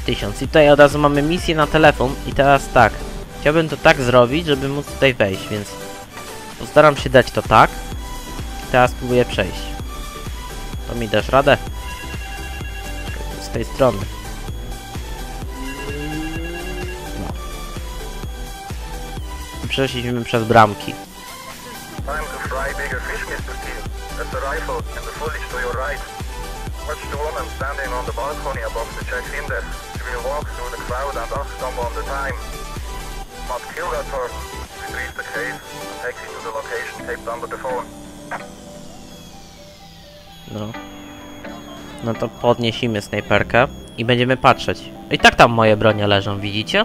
1000. I tutaj od razu mamy misję na telefon. I teraz tak. Chciałbym to tak zrobić, żeby móc tutaj wejść, więc postaram się dać to tak. Teraz spróbuję przejść. To mi dasz radę? Z tej strony. No. I przeszliśmy przez bramki. Watch the woman standing on the balcony above the check-in desk. She will walk through the crowd and ask someone the time. Must kill that person, retrieve the case, and take it to the location taped under the phone. No. No to podniesiemy snajperkę i będziemy patrzeć. I tak tam moje bronie leżą, widzicie?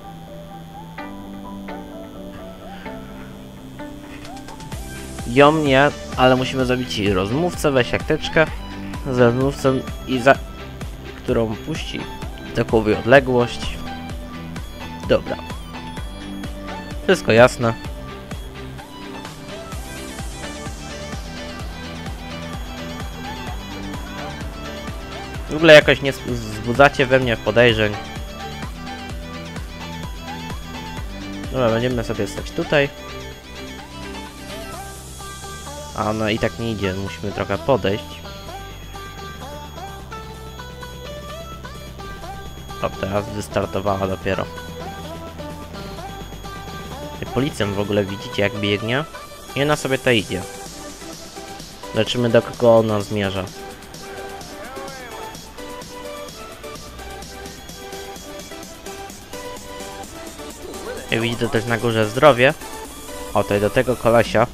Ją nie, ale musimy zrobić rozmówcę, weź jakteczkę. Z rozmówcą i za którą puści takowy odległość. Dobra. Wszystko jasne. W ogóle jakoś nie wzbudzacie we mnie podejrzeń. Dobra, będziemy sobie stać tutaj. A no i tak nie idzie, musimy trochę podejść. O, teraz wystartowała dopiero. Policjant w ogóle widzicie jak biegnie? I ona sobie to idzie. Zobaczymy do kogo ona zmierza. Jak widzicie też na górze zdrowie. O, tutaj do tego kolesia.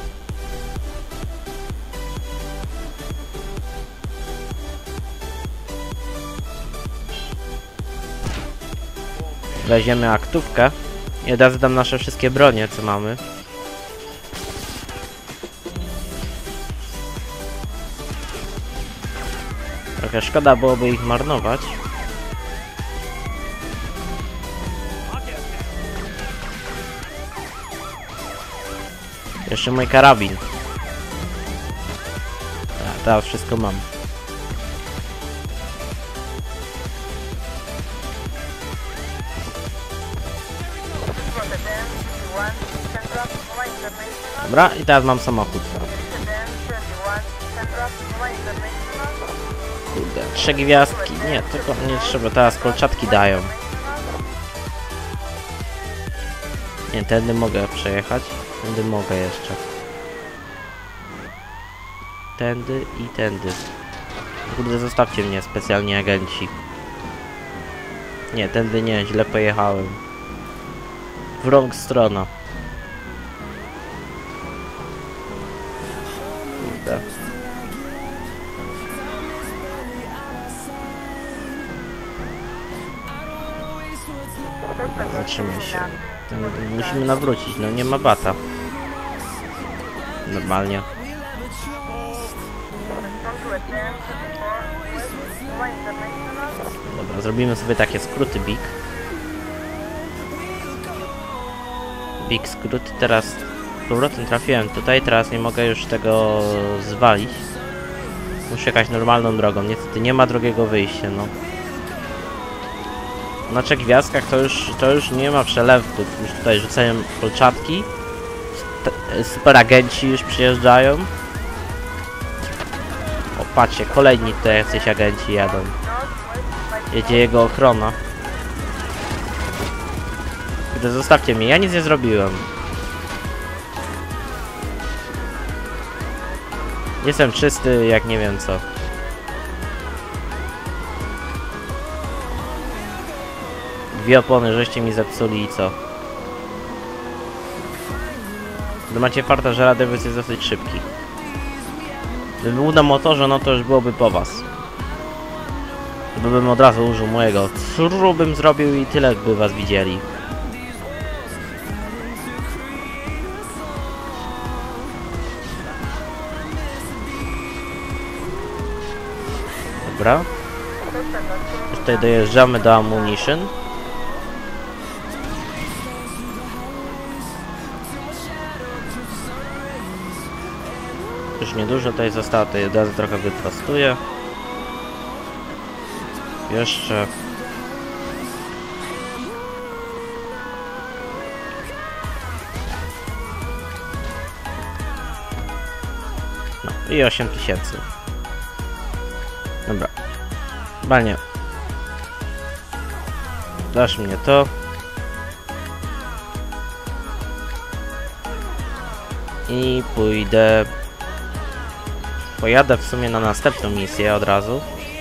Weźmiemy aktówkę i od razu dam nasze wszystkie bronie, co mamy. Trochę szkoda byłoby ich marnować. Jeszcze mój karabin. Tak, teraz wszystko mam. Dobra, i teraz mam samochód. Kurde, 3 gwiazdki. Nie, tylko nie trzeba, teraz kolczatki dają. Nie, tędy mogę przejechać. Tędy mogę jeszcze. Tędy i tędy. Kurde, zostawcie mnie, specjalnie agenci. Nie, tędy nie, źle pojechałem. W wrong strona. Kurde. Zatrzymaj się. Musimy nawrócić, no nie ma bata. Normalnie. Dobra, zrobimy sobie takie skróty big. Big skrót. Teraz z powrotem trafiłem tutaj, teraz nie mogę już tego zwalić. Muszę jechać normalną drogą. Niestety nie ma drugiego wyjścia, no. Na 3 gwiazdkach to już nie ma przelewków. Już tutaj rzucają kolczatki. Super agenci już przyjeżdżają. O, patrzcie, kolejni tutaj jacyś agenci jadą. Jedzie jego ochrona. Gdy zostawcie mnie, ja nic nie zrobiłem. Jestem czysty jak nie wiem co. Dwie opony żeście mi zepsuli i co? Gdy macie farta, że radewys jest dosyć szybki. Gdyby był na motorze, no to już byłoby po was. Gdybym od razu użył mojego. Trrr bym zrobił i tyle by was widzieli. Dobra. Już tutaj dojeżdżamy do ammunition. Już niedużo tutaj zostało, to od razu trochę wyprostuję. Jeszcze. Czyli 8000. Dobra. Chyba nie. Dasz mnie to. I pójdę... Pojadę w sumie na następną misję od razu.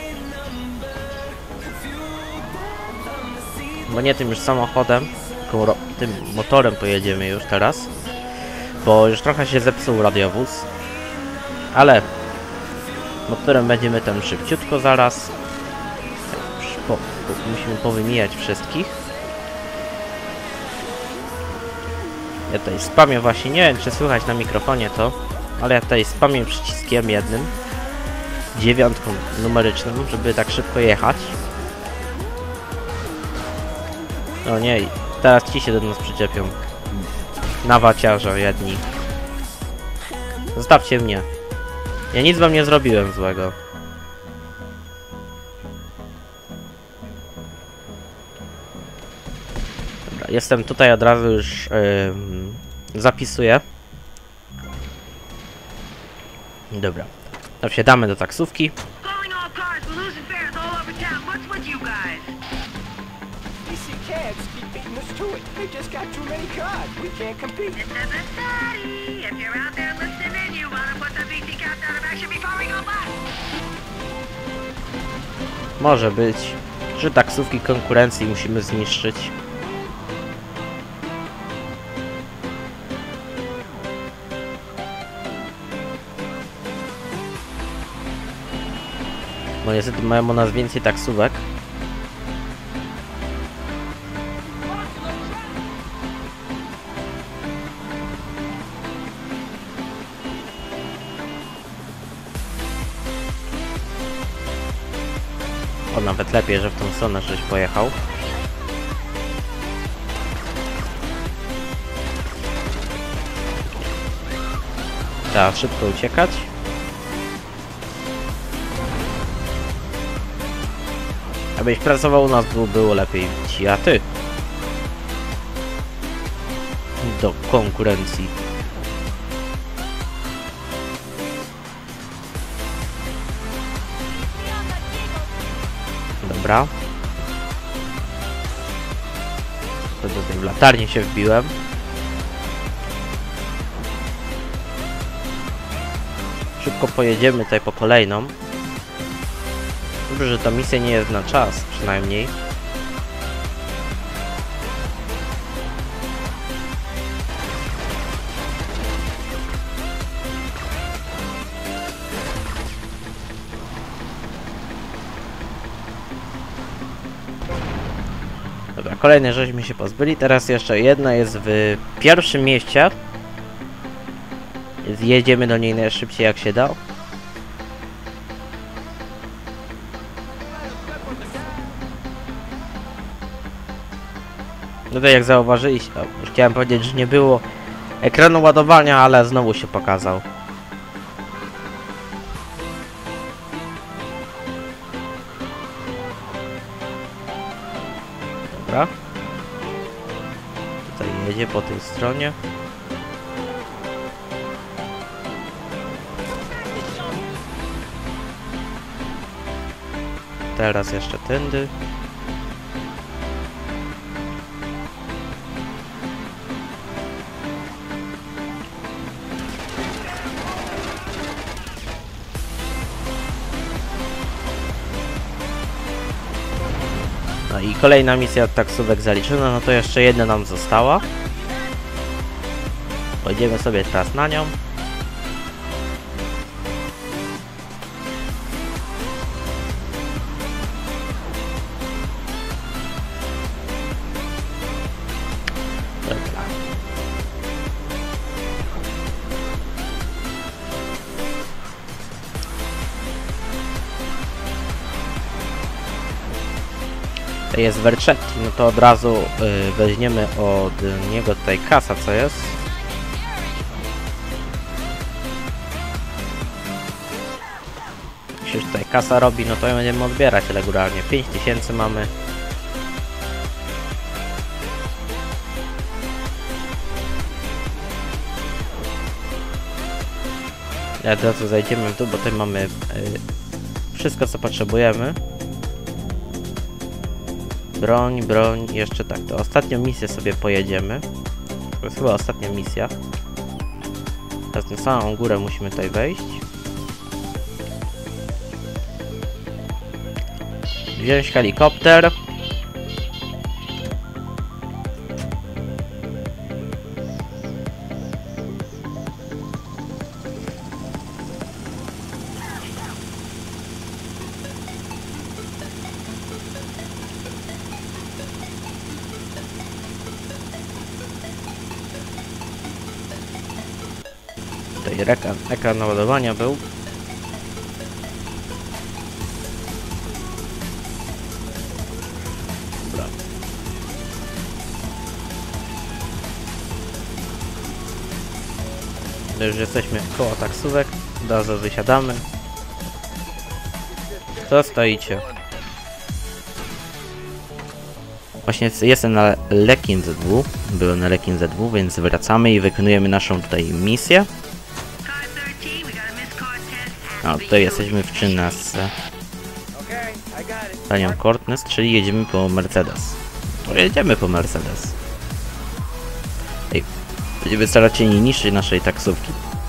Bo nie tym już samochodem, tylko tym motorem pojedziemy już teraz. Bo już trochę się zepsuł radiowóz. Ale motorem będziemy tam szybciutko zaraz. Musimy powymijać wszystkich. Ja tutaj spamię właśnie, nie wiem czy słychać na mikrofonie to, ale ja tutaj spamię przyciskiem jednym, 9 numeryczną, żeby tak szybko jechać. O nie, teraz ci się do nas przyczepią. Nawaciarze jedni. Zostawcie mnie. Ja nic wam nie zrobiłem złego. Dobra, jestem tutaj od razu już zapisuję. Dobra. To wsiadamy do taksówki. Może być, że taksówki konkurencji musimy zniszczyć. Bo niestety mają u nas więcej taksówek. O, nawet lepiej, że w tą stronę żeś pojechał. Trzeba szybko uciekać. Abyś pracował u nas, było lepiej. A ty? Do konkurencji. Dobra. To do tej latarni się wbiłem. Szybko pojedziemy tutaj po kolejną. Dobrze, że ta misja nie jest na czas, przynajmniej. Dobra, kolejne żeśmy się pozbyli. Teraz jeszcze jedna jest w pierwszym mieście. Jedziemy do niej najszybciej jak się da. Tutaj jak zauważyliście, już chciałem powiedzieć, że nie było ekranu ładowania, ale znowu się pokazał. Dobra. Tutaj jedzie po tej stronie. Teraz jeszcze tędy. No i kolejna misja od taksówek zaliczona, no to jeszcze jedna nam została. Pojedziemy sobie teraz na nią. Dobra. To jest Vercetti, no to od razu weźmiemy od niego tutaj kasa, co jest. Jak się już tutaj kasa robi, no to będziemy odbierać regularnie. 5000 mamy. Ja od razu zajdziemy w dół, bo tutaj mamy wszystko, co potrzebujemy. Broń, jeszcze tak, to ostatnią misję sobie pojedziemy. To jest chyba ostatnia misja. Teraz na samą górę musimy tutaj wejść. Wziąć helikopter. Tutaj ekran naładowania był. Dobra. Już jesteśmy koło taksówek. Od razu wysiadamy. Co stoicie? Właśnie jestem na Lekin ZW. Byłem na Lekin ZW, więc wracamy i wykonujemy naszą tutaj misję. No, tutaj jesteśmy w Chinnasce. Panią Cortnes, czyli jedziemy po Mercedes. No, jedziemy po Mercedes. Ej, będziemy starać się nie niszczyć naszej taksówki.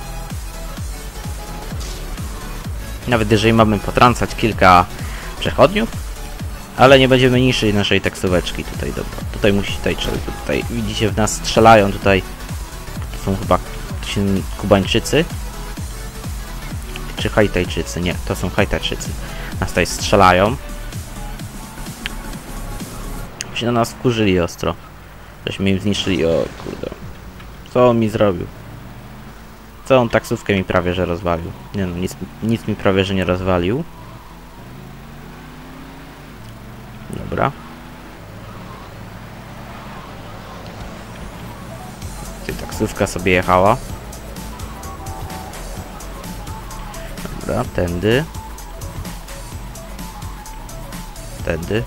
Nawet jeżeli mamy potrącać kilka przechodniów, ale nie będziemy niszczyć naszej taksóweczki tutaj. Dobra. Tutaj widzicie, w nas strzelają tutaj. To są chyba Kubańczycy. Czy Hajtajczycy? Nie, to są Hajtajczycy. Nas tutaj strzelają. Się na nas wkurzyli ostro. Żeśmy im zniszczyli. O kurde. Co on mi zrobił? Całą taksówkę mi prawie że rozwalił. Nie no, nic mi prawie że nie rozwalił. Dobra. Tutaj taksówka sobie jechała. Dobra, tędy. Tędy.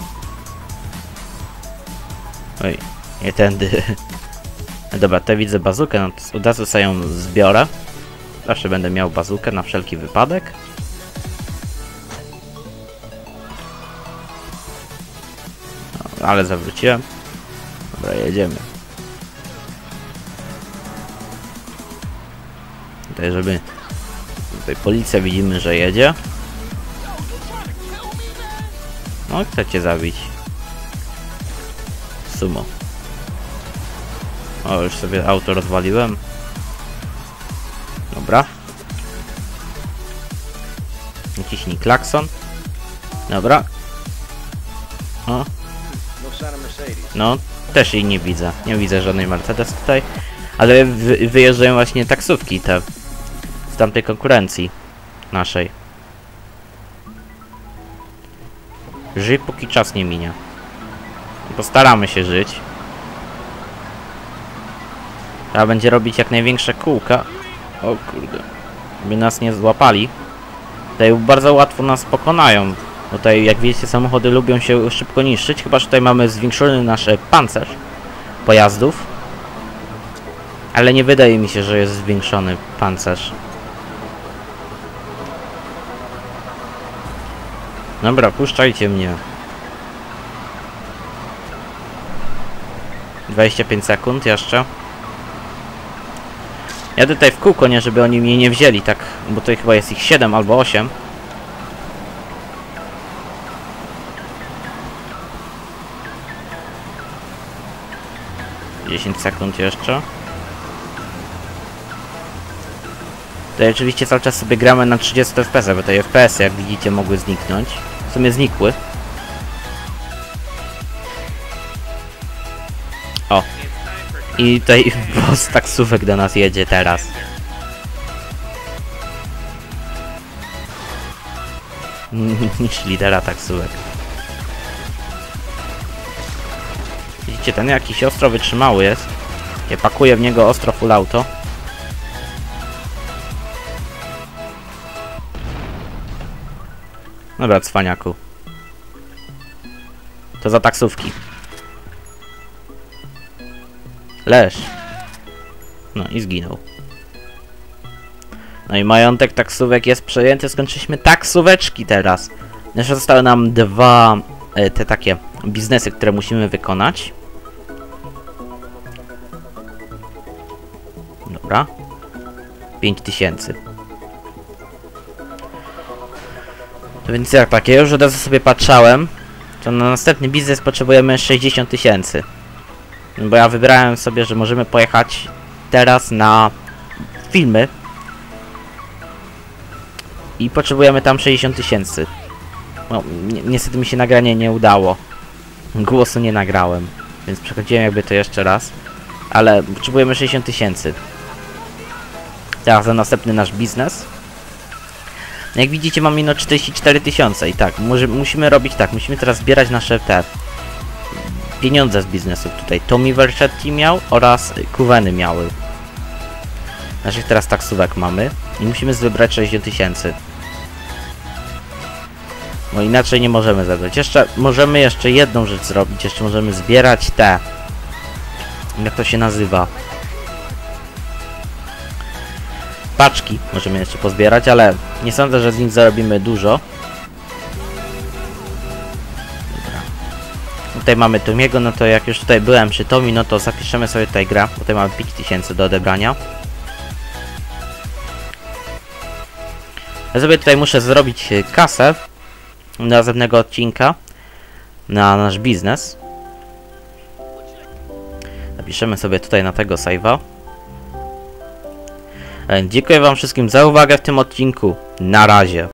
Oj, nie tędy. Dobra, te widzę bazukę, no to od razu sobie ją zbiorę. Zawsze będę miał bazukę na wszelki wypadek. No, ale zawróciłem. Dobra, jedziemy. Tutaj, żeby... Tutaj policja widzimy, że jedzie. No, chcecie zabić. Sumo. O, już sobie auto rozwaliłem. Dobra. Naciśnij klakson. Dobra. O. No, też jej nie widzę. Nie widzę żadnej Mercedes tutaj. Ale wyjeżdżają właśnie taksówki te z tamtej konkurencji naszej. Żyj, póki czas nie minie. Postaramy się żyć. Trzeba będzie robić jak największe kółka. O kurde. By nas nie złapali. Tutaj bardzo łatwo nas pokonają. Bo tutaj, jak wiecie, samochody lubią się szybko niszczyć. Chyba że tutaj mamy zwiększony nasz pancerz pojazdów. Ale nie wydaje mi się, że jest zwiększony pancerz. Dobra, puszczajcie mnie. 25 sekund jeszcze. Jadę tutaj w kółko, nie, żeby oni mnie nie wzięli, tak, bo tutaj chyba jest ich 7 albo 8. $10 sekund jeszcze. Tutaj oczywiście cały czas sobie gramy na 30 fps, bo tutaj FPS, jak widzicie, mogły zniknąć. W sumie znikły. O. I tutaj boss taksówek do nas jedzie teraz. Niż lidera taksówek. Widzicie, ten jakiś ostro wytrzymały jest. Ja pakuję w niego ostro full auto. Dobra, cwaniaku. To za taksówki. Leż. No i zginął. No i majątek taksówek jest przejęty, skończyliśmy taksóweczki teraz. Jeszcze zostały nam dwa te takie biznesy, które musimy wykonać. Dobra. 5000. To więc jak tak, ja już od razu sobie patrzałem, to na następny biznes potrzebujemy 60 000. Bo ja wybrałem sobie, że możemy pojechać teraz na filmy. I potrzebujemy tam 60 000. No, niestety mi się nagranie nie udało. Głosu nie nagrałem. Więc przechodziłem jakby to jeszcze raz. Ale potrzebujemy 60 000. Teraz za następny nasz biznes. Jak widzicie, mam ino 44 000 i tak, musimy robić tak, musimy teraz zbierać nasze te pieniądze z biznesów tutaj. Tommy Vercetti miał oraz Kuweny miały. Naszych teraz taksówek mamy i musimy wybrać 60 000. No inaczej nie możemy zebrać. Możemy jeszcze jedną rzecz zrobić, jeszcze możemy zbierać te... Jak to się nazywa? Paczki możemy jeszcze pozbierać, ale nie sądzę, że z nich zarobimy dużo. Dobra. Tutaj mamy Tomiego, no to jak już tutaj byłem przy Tomi, no to zapiszemy sobie tutaj grę. Tutaj mamy 5000 do odebrania. Ja sobie tutaj muszę zrobić kasę do następnego odcinka na nasz biznes. Napiszemy sobie tutaj na tego save'a. Dziękuję wam wszystkim za uwagę w tym odcinku. Na razie.